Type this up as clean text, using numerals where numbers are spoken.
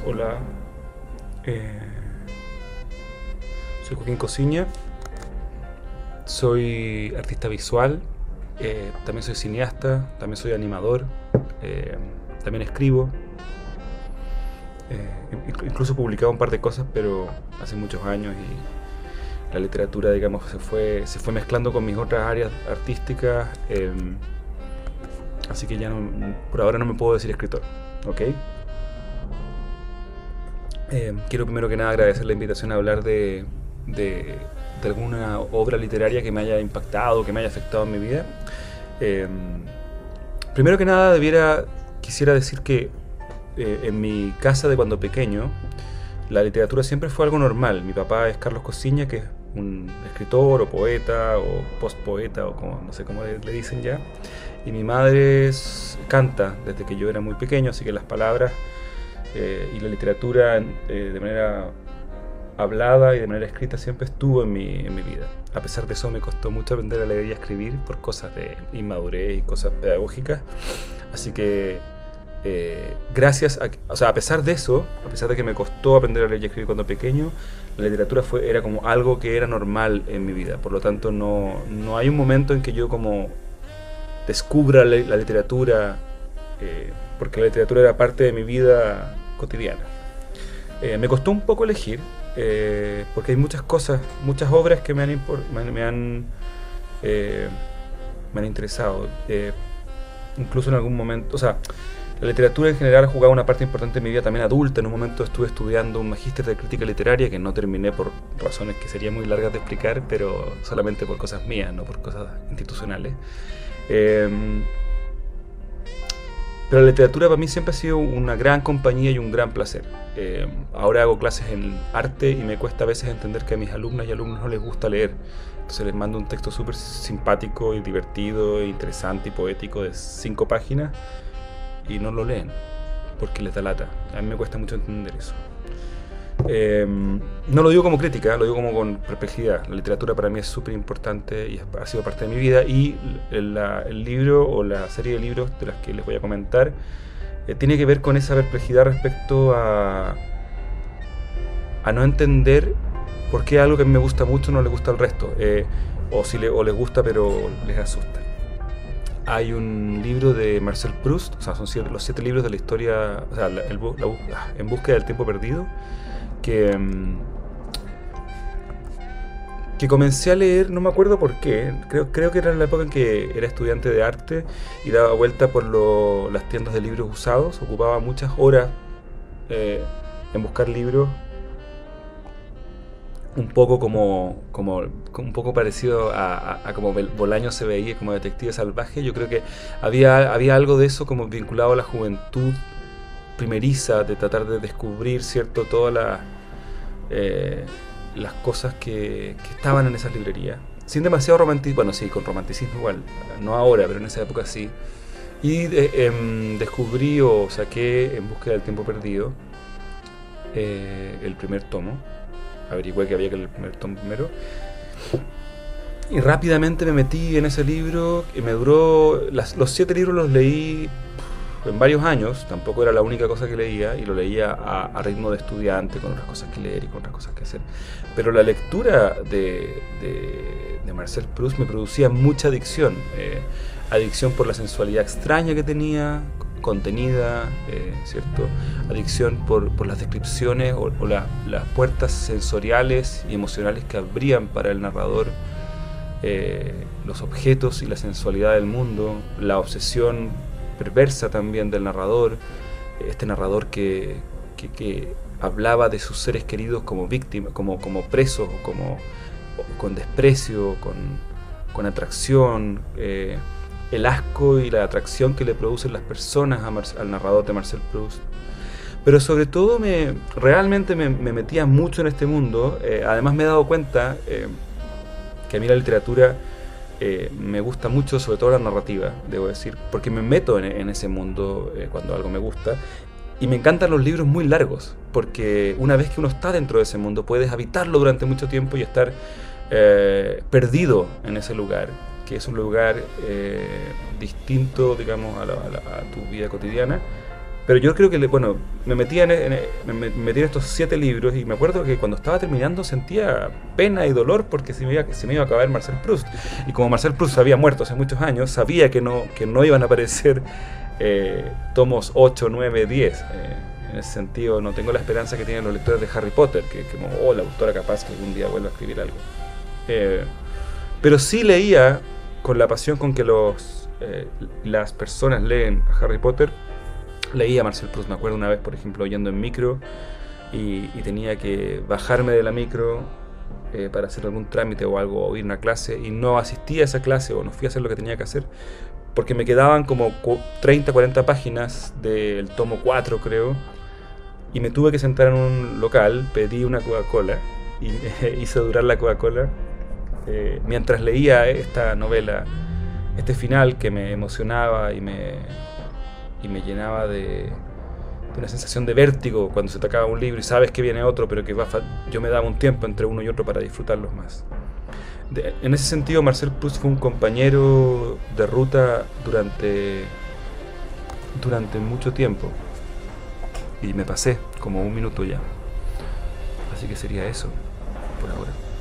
Hola, eh, soy Joaquín Cosiña, soy artista visual, también soy cineasta, también soy animador, eh, también escribo, incluso he publicado un par de cosas, pero hace muchos años y la literatura, digamos, se fue mezclando con mis otras áreas artísticas, así que ya por ahora no me puedo decir escritor, ¿ok? Quiero primero que nada agradecer la invitación a hablar de alguna obra literaria que me haya impactado, que me haya afectado en mi vida. Eh, Primero que nada quisiera decir que en mi casa de cuando pequeño la literatura siempre fue algo normal. Mi papá es Carlos Cosiña, que es un escritor o poeta o postpoeta o como, no sé cómo le dicen ya. Y mi madre canta desde que yo era muy pequeño, así que las palabras y la literatura de manera hablada y de manera escrita siempre estuvo en mi vida. A pesar de eso me costó mucho aprender a leer y a escribir por cosas de inmadurez y cosas pedagógicas. Así que a pesar de eso, a pesar de que me costó aprender a leer y a escribir cuando pequeño, la literatura era como algo que era normal en mi vida. Por lo tanto, no hay un momento en que yo como descubra la literatura, porque la literatura era parte de mi vida cotidiana. Me costó un poco elegir, porque hay muchas cosas, muchas obras que eh, me han interesado. Incluso en algún momento, o sea, la literatura en general ha jugado una parte importante en mi vida también adulta. En un momento estuve estudiando un magíster de crítica literaria que no terminé por razones que serían muy largas de explicar, pero solamente por cosas mías, no por cosas institucionales. Pero la literatura para mí siempre ha sido una gran compañía y un gran placer. Ahora hago clases en arte y me cuesta a veces entender que a mis alumnas y alumnos no les gusta leer. Entonces les mando un texto súper simpático y divertido, e interesante y poético de 5 páginas y no lo leen porque les da lata. A mí me cuesta mucho entender eso. No lo digo como crítica, lo digo como con perplejidad. La literatura para mí es súper importante y ha sido parte de mi vida. Y el libro o la serie de libros de las que les voy a comentar tiene que ver con esa perplejidad respecto a no entender por qué algo que a mí me gusta mucho no le gusta al resto, o les gusta pero les asusta. Hay un libro de Marcel Proust, o sea, son los 7 libros de la historia, o sea, En búsqueda del tiempo perdido, que, que comencé a leer, no me acuerdo por qué, creo que era en la época en que era estudiante de arte y daba vuelta por las tiendas de libros usados, ocupaba muchas horas en buscar libros, un poco un poco parecido a como Bolaño se veía como detective salvaje. Yo creo que había algo de eso como vinculado a la juventud primeriza, de tratar de descubrir, ¿cierto?, todas las cosas que estaban en esas librerías. Sin demasiado romanticismo, bueno, sí, con romanticismo igual, no ahora, pero en esa época sí. Y descubrí o saqué En búsqueda del tiempo perdido, el primer tomo. Averigüé que había que leer el primer tomo primero. Y rápidamente me metí en ese libro y me duró... Los 7 libros los leí en varios años, tampoco era la única cosa que leía, y lo leía a ritmo de estudiante, con otras cosas que leer y con otras cosas que hacer. Pero la lectura de Marcel Proust me producía mucha adicción. Adicción por la sensualidad extraña que tenía, contenida, ¿cierto? Adicción por las descripciones o las puertas sensoriales y emocionales que abrían para el narrador los objetos y la sensualidad del mundo, la obsesión perversa también del narrador, este narrador que hablaba de sus seres queridos como víctimas, como presos, con desprecio, con atracción, el asco y la atracción que le producen las personas al narrador de Marcel Proust. Pero sobre todo realmente me metía mucho en este mundo. Además me he dado cuenta que a mí la literatura me gusta mucho, sobre todo la narrativa, debo decir, porque me meto en ese mundo cuando algo me gusta. Y me encantan los libros muy largos, porque una vez que uno está dentro de ese mundo, puedes habitarlo durante mucho tiempo y estar perdido en ese lugar, que es un lugar distinto, digamos, a tu vida cotidiana. Pero yo creo que, bueno, me metí me metí en estos 7 libros y me acuerdo que cuando estaba terminando sentía pena y dolor porque se me iba a acabar Marcel Proust. Y como Marcel Proust había muerto hace muchos años, sabía que no iban a aparecer tomos 8, 9, 10. En ese sentido, no tengo la esperanza que tienen los lectores de Harry Potter, que como, oh, la autora capaz que algún día vuelva a escribir algo. Pero sí leía con la pasión con que las personas leen a Harry Potter. Leía a Marcel Proust, me acuerdo una vez, por ejemplo, yendo en micro y tenía que bajarme de la micro para hacer algún trámite o algo, o ir a una clase, y no asistí a esa clase o no fui a hacer lo que tenía que hacer, porque me quedaban como 30, 40 páginas del tomo 4, creo, y me tuve que sentar en un local, pedí una Coca-Cola y hice durar la Coca-Cola mientras leía esta novela, este final que me emocionaba y me llenaba de una sensación de vértigo cuando se te acaba un libro y sabes que viene otro, pero que yo me daba un tiempo entre uno y otro para disfrutarlos más. En ese sentido, Marcel Proust fue un compañero de ruta durante mucho tiempo, y me pasé como un minuto ya. Así que sería eso por ahora.